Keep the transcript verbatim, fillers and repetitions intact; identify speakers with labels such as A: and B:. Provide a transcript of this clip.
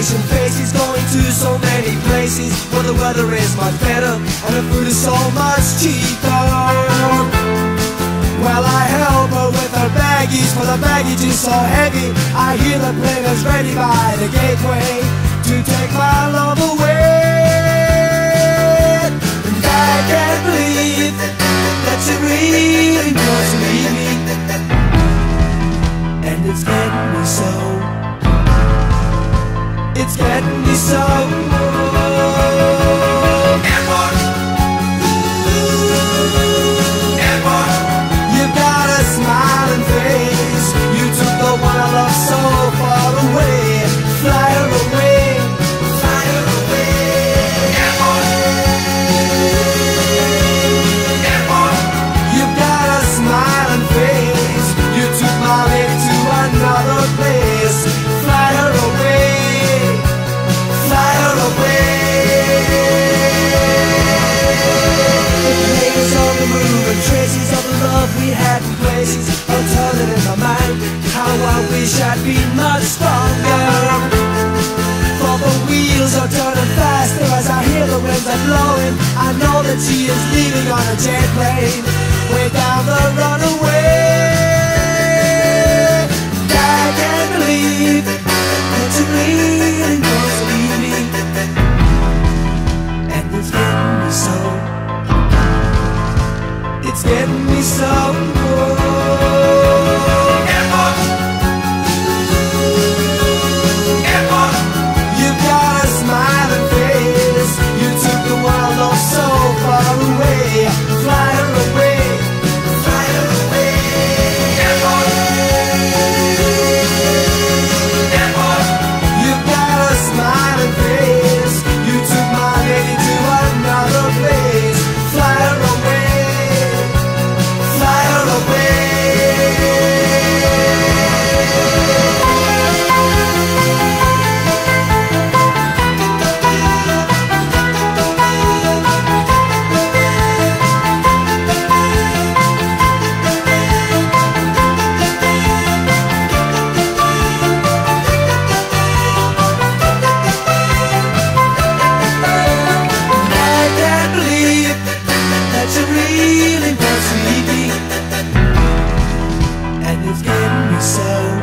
A: vacation faces, going to so many places where the weather is much better and the food is so much cheaper. Well, I help her with her baggies, for the baggage is so heavy. I hear the plane is ready by the gateway to take my love away. And I can't believe that you really want to leave me, and it's getting me so. It's getting me so. Airport. Airport. You've got a smiling face. You took the one I love so far away. Fly her away. Fly her away. Airport. Airport. You've got a smiling face. You took my lady to another place. Fly her away. Traces of the love we had in places are turning in my mind. How I wish I'd been much stronger. For the wheels are turning faster as I hear the winds are blowing. I know that she is leaving on a jet plane way down the runaway. I can't believe that you really want to leave me, and it's getting me so. It's getting me so. Airport. Airport. You've got a smiling face. You took the world off so far away. Fly her away. Fly her away. Airport. Airport. You've got a smiling face. You took my lady to another place. Fly her away. Really wants to leave me, and it's getting me so.